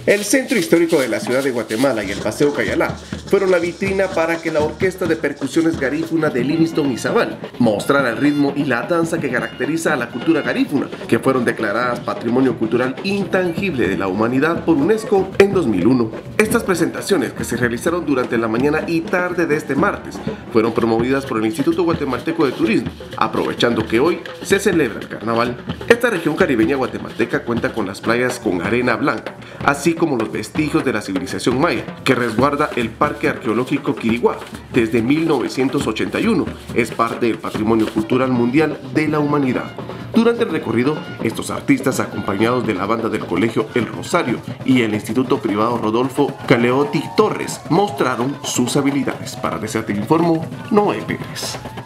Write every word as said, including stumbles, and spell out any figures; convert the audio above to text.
El Centro Histórico de la Ciudad de Guatemala y el Paseo Cayalá fueron la vitrina para que la Orquesta de Percusiones Garífuna de Livingston Izabal mostrara el ritmo y la danza que caracteriza a la cultura garífuna, que fueron declaradas Patrimonio Cultural Intangible de la Humanidad por UNESCO en dos mil uno. Estas presentaciones, que se realizaron durante la mañana y tarde de este martes, fueron promovidas por el Instituto Guatemalteco de Turismo, aprovechando que hoy se celebra el carnaval. Esta región caribeña guatemalteca cuenta con las playas con arena blanca, así como los vestigios de la civilización maya, que resguarda el Parque Arqueológico Quiriguá desde mil novecientos ochenta y uno. Es parte del Patrimonio Cultural Mundial de la Humanidad. Durante el recorrido, estos artistas, acompañados de la banda del Colegio El Rosario y el Instituto Privado Rodolfo Caleotti Torres, mostraron sus habilidades. Para Deserte Informo, Noé Pérez.